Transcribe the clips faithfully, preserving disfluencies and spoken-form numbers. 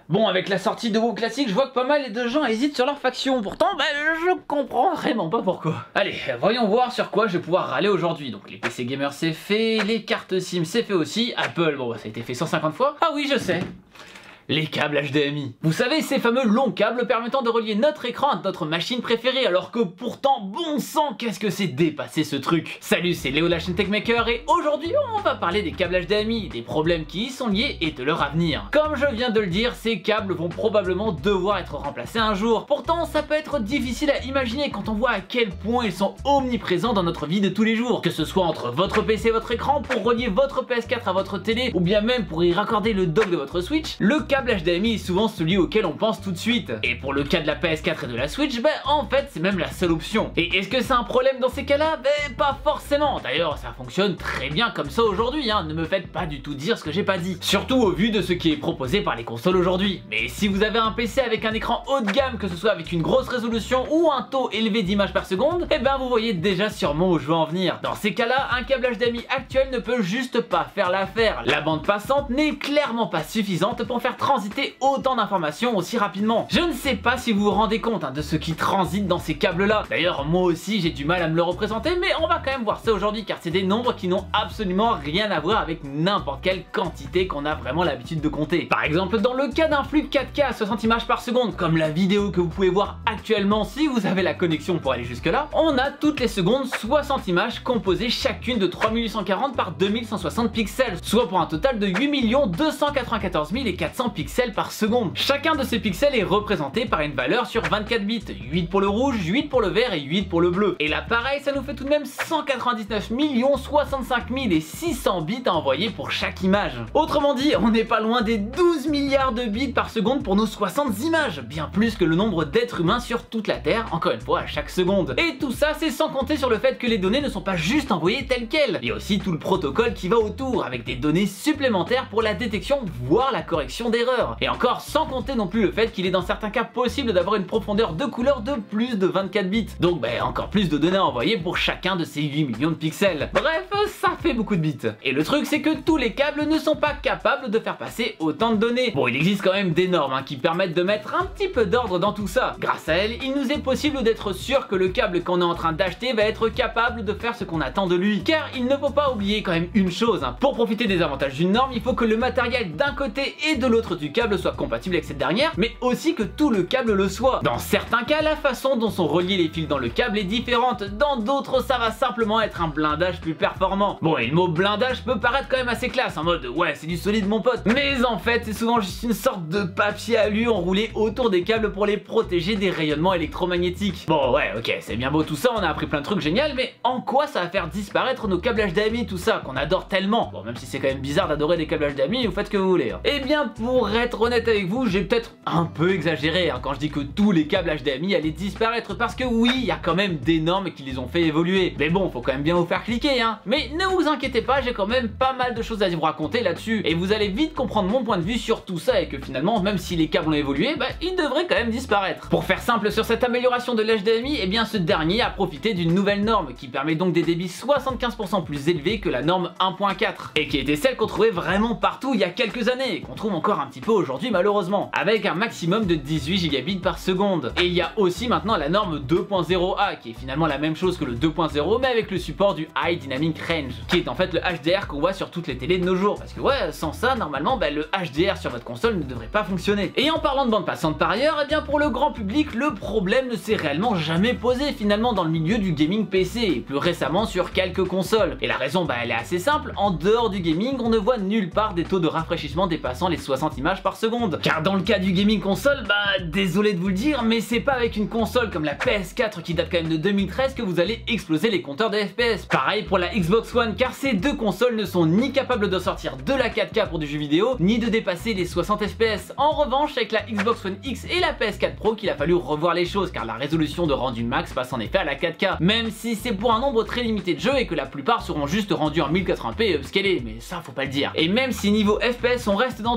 Bon, avec la sortie de WoW Classic, je vois que pas mal de gens hésitent sur leur faction. Pourtant, bah, je comprends vraiment pas pourquoi. Allez, voyons voir sur quoi je vais pouvoir râler aujourd'hui. Donc les P C gamers c'est fait, les cartes SIM c'est fait aussi. Apple, bon, ça a été fait cent cinquante fois. Ah oui, je sais. Les câbles H D M I. Vous savez, ces fameux longs câbles permettant de relier notre écran à notre machine préférée, alors que pourtant, bon sang, qu'est-ce que c'est dépassé ce truc. Salut, c'est Léo la chaîne Techmaker et aujourd'hui on va parler des câbles H D M I, des problèmes qui y sont liés et de leur avenir. Comme je viens de le dire, ces câbles vont probablement devoir être remplacés un jour. Pourtant, ça peut être difficile à imaginer quand on voit à quel point ils sont omniprésents dans notre vie de tous les jours. Que ce soit entre votre P C et votre écran, pour relier votre P S quatre à votre télé, ou bien même pour y raccorder le dock de votre Switch, le câble H D M I est souvent celui auquel on pense tout de suite. Et pour le cas de la P S quatre et de la Switch, ben en fait c'est même la seule option. Et est-ce que c'est un problème dans ces cas-là? Ben pas forcément. D'ailleurs ça fonctionne très bien comme ça aujourd'hui, hein. Ne me faites pas du tout dire ce que j'ai pas dit. Surtout au vu de ce qui est proposé par les consoles aujourd'hui. Mais si vous avez un P C avec un écran haut de gamme, que ce soit avec une grosse résolution ou un taux élevé d'images par seconde, et ben vous voyez déjà sûrement où je veux en venir. Dans ces cas-là, un câble H D M I actuel ne peut juste pas faire l'affaire. La bande passante n'est clairement pas suffisante pour faire transiter autant d'informations aussi rapidement. Je ne sais pas si vous vous rendez compte hein, de ce qui transite dans ces câbles là. D'ailleurs moi aussi j'ai du mal à me le représenter, mais on va quand même voir ça aujourd'hui car c'est des nombres qui n'ont absolument rien à voir avec n'importe quelle quantité qu'on a vraiment l'habitude de compter. Par exemple dans le cas d'un flux quatre K à soixante images par seconde, comme la vidéo que vous pouvez voir actuellement si vous avez la connexion pour aller jusque là, on a toutes les secondes soixante images composées chacune de trois mille huit cent quarante par deux mille cent soixante pixels, soit pour un total de huit millions deux cent quatre-vingt-quatorze mille quatre cents pixels par seconde. Chacun de ces pixels est représenté par une valeur sur vingt-quatre bits, huit pour le rouge, huit pour le vert et huit pour le bleu. Et là pareil, ça nous fait tout de même cent quatre-vingt-dix-neuf millions soixante-cinq mille six cents bits à envoyer pour chaque image. Autrement dit, on n'est pas loin des douze milliards de bits par seconde pour nos soixante images, bien plus que le nombre d'êtres humains sur toute la Terre, encore une fois à chaque seconde. Et tout ça, c'est sans compter sur le fait que les données ne sont pas juste envoyées telles quelles. Il y a aussi tout le protocole qui va autour, avec des données supplémentaires pour la détection, voire la correction d'erreurs. Et encore sans compter non plus le fait qu'il est dans certains cas possible d'avoir une profondeur de couleur de plus de vingt-quatre bits. Donc ben encore plus de données à envoyer pour chacun de ces huit millions de pixels. Bref, ça fait beaucoup de bits. Et le truc c'est que tous les câbles ne sont pas capables de faire passer autant de données. Bon, il existe quand même des normes hein, qui permettent de mettre un petit peu d'ordre dans tout ça. Grâce à elles, il nous est possible d'être sûr que le câble qu'on est en train d'acheter va être capable de faire ce qu'on attend de lui. Car il ne faut pas oublier quand même une chose, hein. Pour profiter des avantages d'une norme, il faut que le matériel d'un côté et de l'autre du câble soit compatible avec cette dernière, mais aussi que tout le câble le soit. Dans certains cas, la façon dont sont reliés les fils dans le câble est différente, dans d'autres ça va simplement être un blindage plus performant. Bon, et le mot blindage peut paraître quand même assez classe, en mode ouais c'est du solide mon pote, mais en fait c'est souvent juste une sorte de papier alu enroulé autour des câbles pour les protéger des rayonnements électromagnétiques. Bon ouais ok, c'est bien beau tout ça, on a appris plein de trucs géniaux, mais en quoi ça va faire disparaître nos câbles H D M I, tout ça, qu'on adore tellement? Bon, même si c'est quand même bizarre d'adorer des câbles H D M I, vous faites ce que vous voulez. Hein. Et bien pour être honnête avec vous, j'ai peut-être un peu exagéré hein, quand je dis que tous les câbles H D M I allaient disparaître, parce que oui, il y a quand même des normes qui les ont fait évoluer. Mais bon, faut quand même bien vous faire cliquer hein. Mais ne vous inquiétez pas, j'ai quand même pas mal de choses à vous raconter là-dessus, et vous allez vite comprendre mon point de vue sur tout ça, et que finalement, même si les câbles ont évolué, bah ils devraient quand même disparaître. Pour faire simple sur cette amélioration de l'H D M I, et bien ce dernier a profité d'une nouvelle norme qui permet donc des débits soixante-quinze pour cent plus élevés que la norme un point quatre, et qui était celle qu'on trouvait vraiment partout il y a quelques années, et qu'on trouve encore un petit peu aujourd'hui malheureusement, avec un maximum de dix-huit gigabits par seconde. Et il y a aussi maintenant la norme deux point zéro A qui est finalement la même chose que le deux point zéro mais avec le support du High Dynamic Range, qui est en fait le H D R qu'on voit sur toutes les télés de nos jours, parce que ouais, sans ça normalement bah, le H D R sur votre console ne devrait pas fonctionner. Et en parlant de bande passante par ailleurs, et bien pour le grand public le problème ne s'est réellement jamais posé finalement dans le milieu du gaming P C, et plus récemment sur quelques consoles. Et la raison bah elle est assez simple, en dehors du gaming on ne voit nulle part des taux de rafraîchissement dépassant les soixante images par seconde. Car dans le cas du gaming console, bah désolé de vous le dire, mais c'est pas avec une console comme la P S quatre qui date quand même de deux mille treize que vous allez exploser les compteurs de F P S. Pareil pour la Xbox One, car ces deux consoles ne sont ni capables de sortir de la quatre K pour du jeu vidéo, ni de dépasser les soixante F P S. En revanche, avec la Xbox One X et la P S quatre Pro qu'il a fallu revoir les choses, car la résolution de rendu max passe en effet à la quatre K, même si c'est pour un nombre très limité de jeux et que la plupart seront juste rendus en mille quatre-vingts p upscalés, mais ça faut pas le dire. Et même si niveau F P S on reste dans tous les cas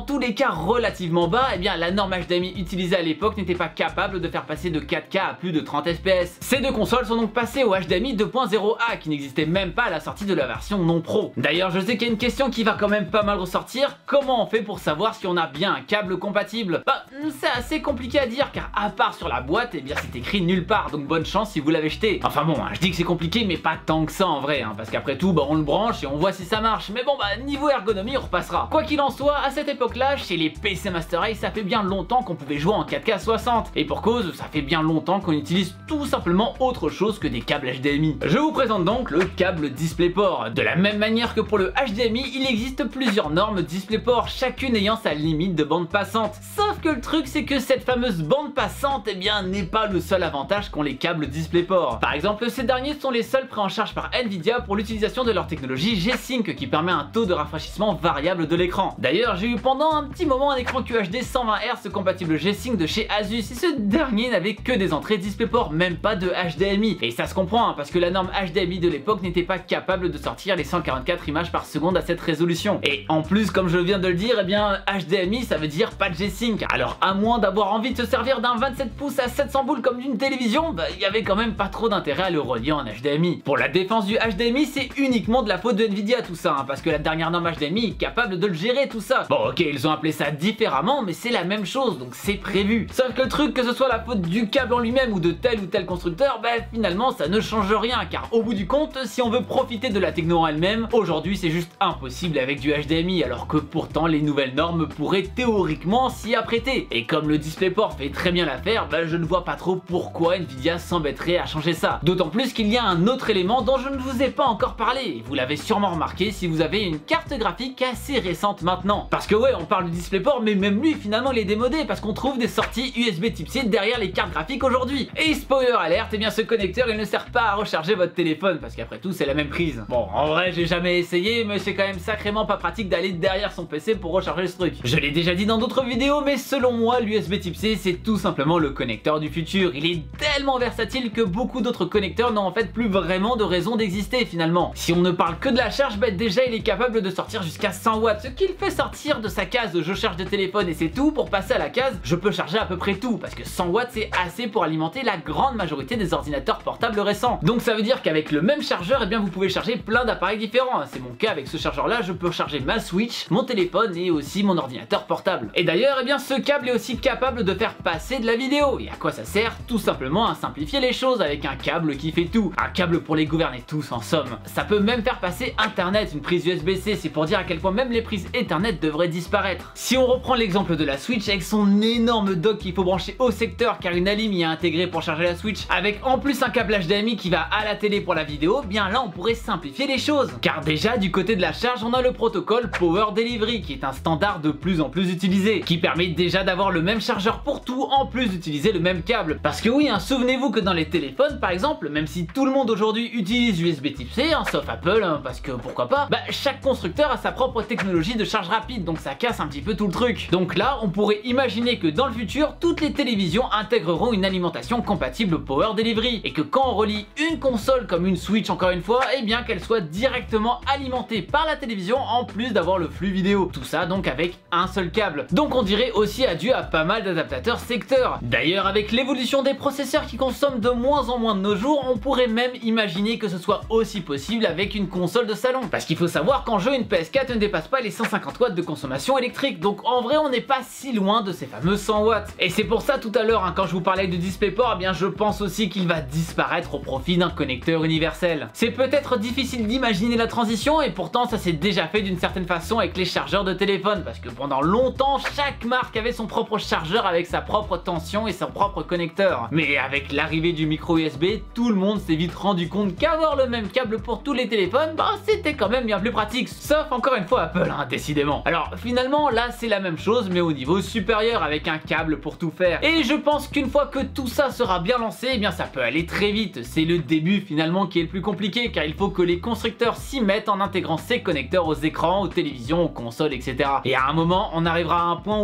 d'écart relativement bas, et bien la norme H D M I utilisée à l'époque n'était pas capable de faire passer de quatre K à plus de trente F P S. Ces deux consoles sont donc passées au H D M I deux point zéro A qui n'existait même pas à la sortie de la version non pro. D'ailleurs, je sais qu'il y a une question qui va quand même pas mal ressortir, comment on fait pour savoir si on a bien un câble compatible? Bah, c'est assez compliqué à dire car à part sur la boîte, et bien c'est écrit nulle part, donc bonne chance si vous l'avez jeté. Enfin bon, hein, je dis que c'est compliqué mais pas tant que ça en vrai, hein, parce qu'après tout, bah, on le branche et on voit si ça marche, mais bon bah niveau ergonomie on repassera. Quoi qu'il en soit, à cette époque-là, chez les P C Master Race, ça fait bien longtemps qu'on pouvait jouer en quatre K soixante, et pour cause, ça fait bien longtemps qu'on utilise tout simplement autre chose que des câbles H D M I. Je vous présente donc le câble DisplayPort. De la même manière que pour le H D M I, il existe plusieurs normes DisplayPort, chacune ayant sa limite de bande passante. Sauf que le truc c'est que cette fameuse bande passante, eh bien n'est pas le seul avantage qu'ont les câbles DisplayPort. Par exemple, ces derniers sont les seuls pris en charge par Nvidia pour l'utilisation de leur technologie G-Sync qui permet un taux de rafraîchissement variable de l'écran. D'ailleurs, j'ai eu pendant un petit moment un écran Q H D cent vingt hertz compatible G-Sync de chez Asus, et ce dernier n'avait que des entrées DisplayPort, même pas de H D M I. Et ça se comprend hein, parce que la norme H D M I de l'époque n'était pas capable de sortir les cent quarante-quatre images par seconde à cette résolution. Et en plus, comme je viens de le dire, eh bien H D M I ça veut dire pas de G-Sync. Alors à moins d'avoir envie de se servir d'un vingt-sept pouces à sept cents boules comme d'une télévision, bah il y avait quand même pas trop d'intérêt à le relier en H D M I. Pour la défense du H D M I, c'est uniquement de la faute de Nvidia tout ça, hein, parce que la dernière norme H D M I est capable de le gérer tout ça. Bon ok, ils ont appelé ça différemment, mais c'est la même chose, donc c'est prévu. Sauf que le truc, que ce soit la faute du câble en lui-même ou de tel ou tel constructeur, bah finalement ça ne change rien, car au bout du compte, si on veut profiter de la techno en elle-même, aujourd'hui c'est juste impossible avec du H D M I, alors que pourtant les nouvelles normes pourraient théoriquement s'y apprêter. Et comme le DisplayPort fait très bien l'affaire, bah je ne vois pas trop pourquoi Nvidia s'embêterait à changer ça. D'autant plus qu'il y a un autre élément dont je ne vous ai pas encore parlé, et vous l'avez sûrement remarqué si vous avez une carte graphique assez récente maintenant. Parce que ouais, on parle du DisplayPort, mais même lui finalement il est démodé, parce qu'on trouve des sorties U S B Type C derrière les cartes graphiques aujourd'hui. Et spoiler alerte, et bien ce connecteur il ne sert pas à recharger votre téléphone, parce qu'après tout c'est la même prise. Bon, en vrai j'ai jamais essayé, mais c'est quand même sacrément pas pratique d'aller derrière son P C pour recharger ce truc. Je l'ai déjà dit dans d'autres vidéos, mais selon moi l'U S B Type C c'est tout simplement le connecteur du futur. Il est tellement versatile que beaucoup d'autres connecteurs n'ont en fait plus vraiment de raison d'exister finalement. Si on ne parle que de la charge, bah déjà il est capable de sortir jusqu'à cent watts, ce qui le fait sortir de sa case je charge de téléphone et c'est tout, pour passer à la case je peux charger à peu près tout, parce que cent watts c'est assez pour alimenter la grande majorité des ordinateurs portables récents. Donc ça veut dire qu'avec le même chargeur, eh bien vous pouvez charger plein d'appareils différents. C'est mon cas avec ce chargeur là, je peux charger ma Switch, mon téléphone et aussi mon ordinateur portable. Et d'ailleurs, eh bien ce câble est aussi capable de faire passer de la vidéo. Et à quoi ça sert? Tout simplement à simplifier les choses avec un câble qui fait tout. Un câble pour les gouverner tous en somme. Ça peut même faire passer internet, une prise U S B C, c'est pour dire à quel point même les prises Ethernet devraient disparaître. Si on reprend l'exemple de la Switch avec son énorme dock qu'il faut brancher au secteur car une alim y est intégrée pour charger la Switch, avec en plus un câble H D M I qui va à la télé pour la vidéo, bien là on pourrait simplifier les choses. Car déjà du côté de la charge, on a le protocole Power Delivery qui est un standard de plus en plus utilisé, qui permet déjà d'avoir le même chargeur pour tout en plus d'utiliser le même câble. Parce que oui, hein, souvenez-vous que dans les téléphones par exemple, même si tout le monde aujourd'hui utilise U S B Type C, hein, sauf Apple, hein, parce que pourquoi pas, bah chaque constructeur a sa propre technologie de charge rapide, donc ça casse un petit peu tout le truc. Donc là, on pourrait imaginer que dans le futur, toutes les télévisions intégreront une alimentation compatible Power Delivery, et que quand on relie une console comme une Switch encore une fois, et bien qu'elle soit directement alimentée par la télévision en plus d'avoir le flux vidéo. Tout ça donc avec un seul câble. Donc on dirait aussi adieu à pas mal d'adaptateurs secteurs. D'ailleurs, avec l'évolution des processeurs qui consomment de moins en moins de nos jours, on pourrait même imaginer que ce soit aussi possible avec une console de salon. Parce qu'il faut savoir qu'en jeu, une P S quatre ne dépasse pas les cent cinquante watts de consommation électrique, donc en vrai on n'est pas si loin de ces fameux cent watts. Et c'est pour ça tout à l'heure, hein, quand je vous parlais du DisplayPort, eh bien je pense aussi qu'il va disparaître au profit d'un connecteur universel. C'est peut-être difficile d'imaginer la transition, et pourtant ça s'est déjà fait d'une certaine façon avec les chargeurs de téléphone, parce que pendant longtemps chaque marque avait son propre chargeur avec sa propre tension et son propre connecteur. Mais avec l'arrivée du micro U S B, tout le monde s'est vite rendu compte qu'avoir le même câble pour tous les téléphones, bah c'était quand même bien plus pratique, sauf encore une fois Apple, hein, décidément. Alors finalement là c'est la même chose mais au niveau supérieur avec un câble pour tout faire. Et je pense qu'une fois que tout ça sera bien lancé, eh bien ça peut aller très vite. C'est le début finalement qui est le plus compliqué, car il faut que les constructeurs s'y mettent en intégrant ces connecteurs aux écrans, aux télévisions, aux consoles, et cetera. Et à un moment on arrivera à un point où c'est ce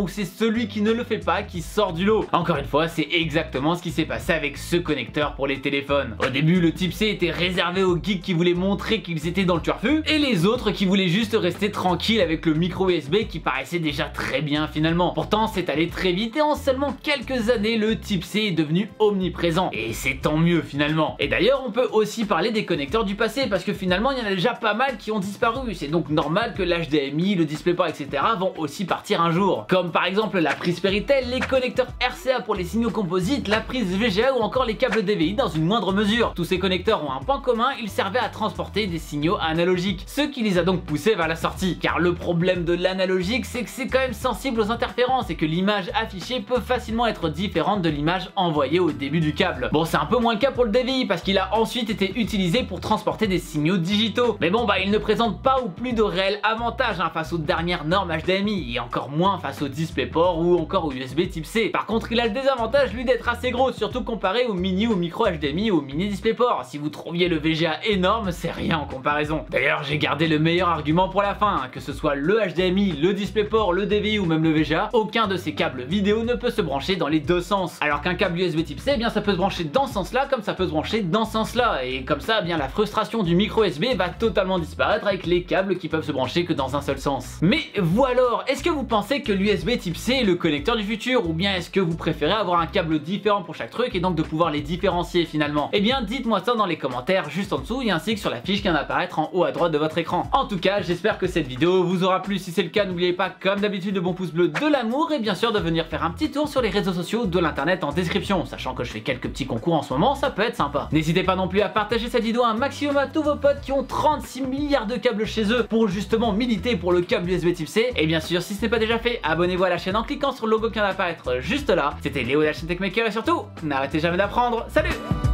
celui qui ne le fait pas qui sort du lot. Encore une fois, c'est exactement ce qui s'est passé avec ce connecteur pour les téléphones. Au début, le type C était réservé aux geeks qui voulaient montrer qu'ils étaient dans le turfu, et les autres qui voulaient juste rester tranquilles avec le micro U S B qui paraissait déjà très bien finalement. Pourtant, c'est allé très vite et en seulement quelques années, le type C est devenu omniprésent. Et c'est tant mieux finalement. Et d'ailleurs, on peut aussi parler des connecteurs du passé parce que finalement, il y en a déjà pas mal qui ont disparu. C'est donc normal que l'H D M I, le DisplayPort, et cetera vont aussi partir un jour. Comme par exemple la prise Péritel, les connecteurs R C A pour les signaux composites, la prise V G A ou encore les câbles D V I dans une moindre mesure. Tous ces connecteurs ont un point commun, ils servaient à transporter des signaux analogiques, ce qui les a donc poussés vers la sortie. Car le problème de l'analogique, c'est que c'est quand même sensible aux interférences et que l'image affichée peut facilement être différente de l'image envoyée au début du câble. Bon, c'est un peu moins le cas pour le D V I parce qu'il a ensuite été utilisé pour transporter des signaux digitaux. Mais bon, bah il ne présente pas ou plus de réel avantage hein, face aux dernières normes H D M I et encore moins face au DisplayPort ou encore au U S B type C. Par contre, il a le désavantage lui d'être assez gros, surtout comparé au mini ou micro H D M I ou au mini DisplayPort. Si vous trouviez le V G A énorme, c'est rien en comparaison. D'ailleurs, j'ai gardé le meilleur argument pour la fin, hein, que ce soit le H D M I, le DisplayPort, le D V I ou même le V G A, aucun de ces câbles vidéo ne peut se brancher dans les deux sens. Alors qu'un câble U S B type C, eh bien ça peut se brancher dans ce sens-là comme ça peut se brancher dans ce sens-là. Et comme ça, eh bien la frustration du micro U S B va totalement disparaître avec les câbles qui peuvent se brancher que dans un seul sens. Mais vous alors, est-ce que vous pensez que l'U S B type C est le connecteur du futur ou bien est-ce que vous préférez avoir un câble différent pour chaque truc et donc de pouvoir les différencier finalement? Eh bien dites-moi ça dans les commentaires juste en dessous et ainsi que sur la fiche qui vient d'apparaître en haut à droite de votre écran. En tout cas, j'espère que cette vidéo vous aura plu. Si c'est le cas, n'oubliez pas comme d'habitude le bon pouce bleu, de l'amour et bien sûr de venir faire un petit tour sur les réseaux sociaux de l'internet en description. Sachant que je fais quelques petits concours en ce moment, ça peut être sympa. N'hésitez pas non plus à partager cette vidéo un maximum à tous vos potes qui ont trente-six milliards de câbles chez eux pour justement militer pour le câble U S B type C. Et bien sûr, si ce n'est pas déjà fait, abonnez-vous à la chaîne en cliquant sur le logo qui vient d'apparaître juste là. C'était Léo de la chaîne Techmaker et surtout, n'arrêtez jamais d'apprendre. Salut!